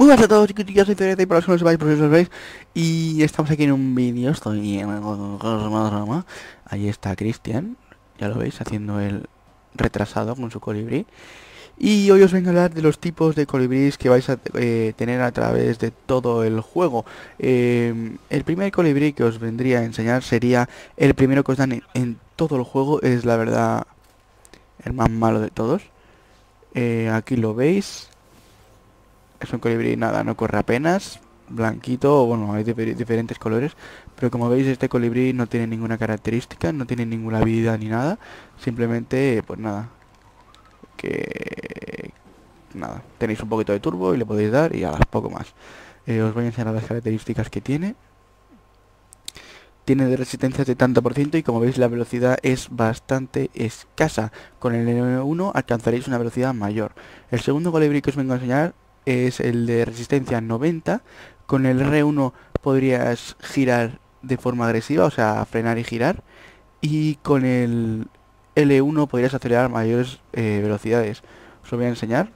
Muy buenas a todos chicos, yo soy Cereza y para los que no lo sepáis, pues eso lo veis. Y estamos aquí en un vídeo, estoy en Rama. Ahí está Cristian, ya lo veis, haciendo el retrasado con su colibrí. Y hoy os vengo a hablar de los tipos de colibrís que vais a tener a través de todo el juego. El primer colibrí que os vendría a enseñar sería el primero que os dan en todo el juego, es la verdad el más malo de todos. Aquí lo veis. Es un colibrí, nada, no corre apenas, blanquito, bueno, hay diferentes colores, pero como veis este colibrí no tiene ninguna característica, no tiene ninguna habilidad ni nada, simplemente, pues nada, que... nada, tenéis un poquito de turbo y le podéis dar y a las poco más. Os voy a enseñar las características que tiene. Tiene de resistencias de tanto por ciento y como veis la velocidad es bastante escasa. Con el N1 alcanzaréis una velocidad mayor. El segundo colibrí que os vengo a enseñar es el de resistencia 90. Con el R1 podrías girar de forma agresiva, o sea, frenar y girar. Y con el L1 podrías acelerar mayores velocidades. Os lo voy a enseñar.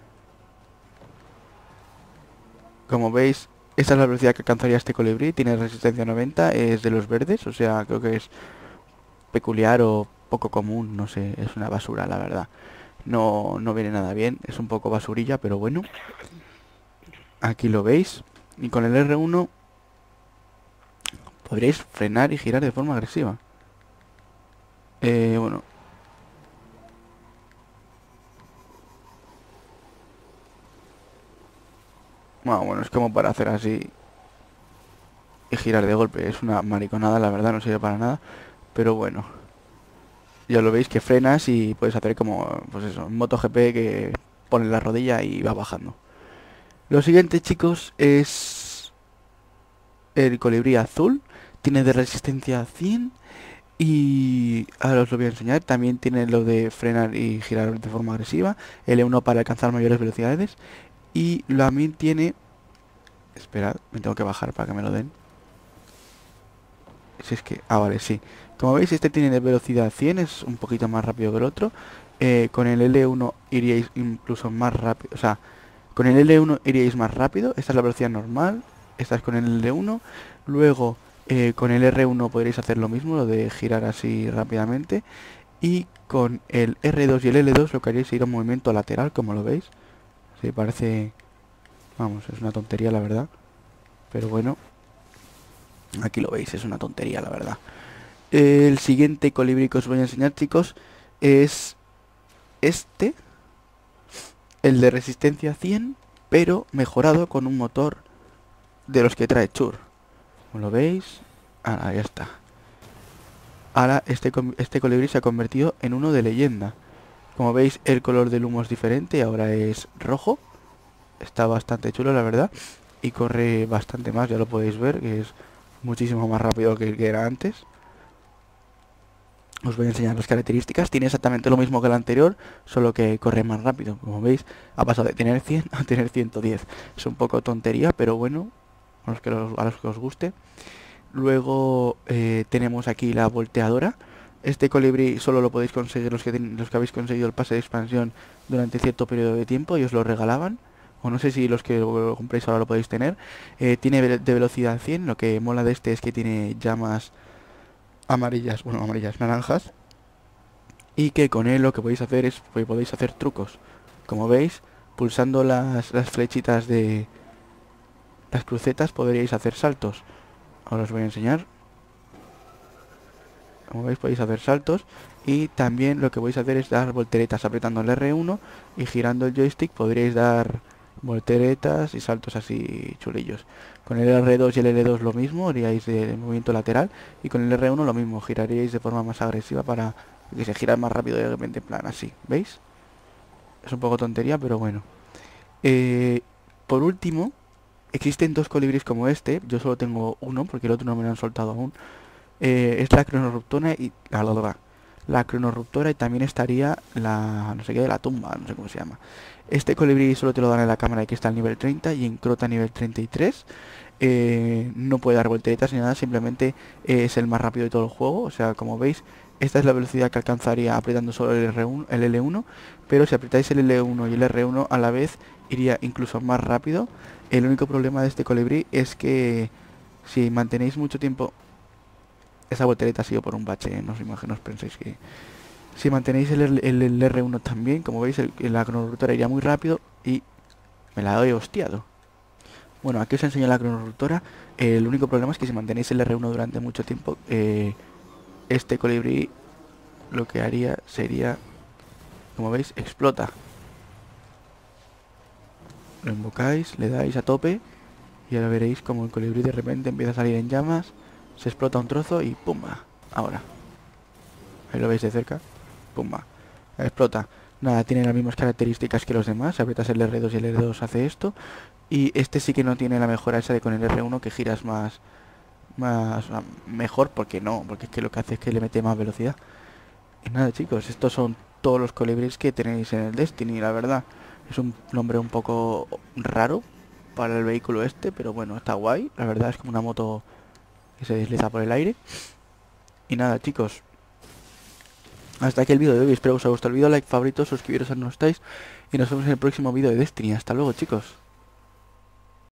Como veis, esta es la velocidad que alcanzaría este colibrí. Tiene resistencia 90, es de los verdes, o sea, creo que es peculiar o poco común, no sé, es una basura, la verdad. No viene nada bien, es un poco basurilla, pero bueno. Aquí lo veis. Y con el R1 podréis frenar y girar de forma agresiva. Bueno. Bueno, es como para hacer así y girar de golpe. Es una mariconada, la verdad, no sirve para nada. Pero bueno. Ya lo veis que frenas y puedes hacer como, pues eso, en MotoGP que pones la rodilla y va bajando. Lo siguiente, chicos, es el colibrí azul. Tiene de resistencia 100 y ahora os lo voy a enseñar. También tiene lo de frenar y girar de forma agresiva. L1 para alcanzar mayores velocidades. Y también tiene... Esperad, me tengo que bajar para que me lo den. Si es que... Ah, vale, sí. Como veis, este tiene de velocidad 100, es un poquito más rápido que el otro. Con el L1 iríais incluso más rápido. O sea, con el L1 iríais más rápido. Esta es la velocidad normal. Esta es con el L1. Luego, con el R1 podréis hacer lo mismo, lo de girar así rápidamente. Y con el R2 y el L2 lo que haréis es ir a un movimiento lateral, como lo veis. Sí, parece... Vamos, es una tontería, la verdad. Pero bueno, aquí lo veis, es una tontería, la verdad. El siguiente colibrí que os voy a enseñar, chicos, es este. El de resistencia 100, pero mejorado con un motor de los que trae Chur. Como lo veis, ahora ya está. Ahora este colibrí se ha convertido en uno de leyenda. Como veis, el color del humo es diferente, ahora es rojo. Está bastante chulo, la verdad. Y corre bastante más, ya lo podéis ver, que es muchísimo más rápido que el que era antes. Os voy a enseñar las características. Tiene exactamente lo mismo que el anterior, solo que corre más rápido. Como veis, ha pasado de tener 100 a tener 110. Es un poco tontería, pero bueno, a los que os guste. Luego tenemos aquí la volteadora. Este colibrí solo lo podéis conseguir los que habéis conseguido el pase de expansión durante cierto periodo de tiempo y os lo regalaban. O no sé si los que lo compréis ahora lo podéis tener. Tiene de velocidad 100. Lo que mola de este es que tiene llamas amarillas, bueno, amarillas, naranjas. Y que con él lo que podéis hacer es, pues, podéis hacer trucos. Como veis, pulsando las flechitas de las crucetas podríais hacer saltos. Ahora os voy a enseñar. Como veis podéis hacer saltos. Y también lo que podéis hacer es dar volteretas apretando el R1 y girando el joystick podríais dar volteretas y saltos así chulillos. Con el R2 y el L2 lo mismo, haríais de movimiento lateral. Y con el R1 lo mismo, giraríais de forma más agresiva para que se gira más rápido y de repente en plan así. ¿Veis? Es un poco tontería, pero bueno. Por último, existen dos colibríes como este. Yo solo tengo uno porque el otro no me lo han soltado aún. Es la cronorruptora y la cronorruptora y también estaría la no sé qué de la tumba, no sé cómo se llama. Este colibrí solo te lo dan en la cámara que está al nivel 30 y en Crota nivel 33. No puede dar volteretas ni nada, simplemente es el más rápido de todo el juego. O sea, como veis, esta es la velocidad que alcanzaría apretando solo el R1, el L1, pero si apretáis el L1 y el R1 a la vez, iría incluso más rápido. El único problema de este colibrí es que si mantenéis mucho tiempo... Esa voltereta ha sido por un bache, no os penséis que... Si mantenéis el R1 también, como veis, la cronorrutora iría muy rápido y me la doy hostiado. Bueno, aquí os enseño la cronorrutora. El único problema es que si mantenéis el R1 durante mucho tiempo, este colibrí lo que haría sería, como veis, explota. Lo invocáis, le dais a tope y ahora veréis como el colibrí de repente empieza a salir en llamas, se explota un trozo y ¡pumba! Ahora, ahí lo veis de cerca, ¡pumba! Explota. Nada, tiene las mismas características que los demás. Si aprietas el R2 y el R2 hace esto. Y este sí que no tiene la mejora esa de con el R1 que giras mejor, porque no, porque es que lo que hace es que le mete más velocidad. Y nada, chicos, estos son todos los colibríes que tenéis en el Destiny, la verdad. Es un nombre un poco raro para el vehículo este, pero bueno, está guay. La verdad es como una moto que se desliza por el aire. Y nada, chicos, hasta aquí el vídeo de hoy. Espero que os haya gustado el vídeo. Like, favorito, suscribiros si no estáis. Y nos vemos en el próximo vídeo de Destiny. Hasta luego, chicos.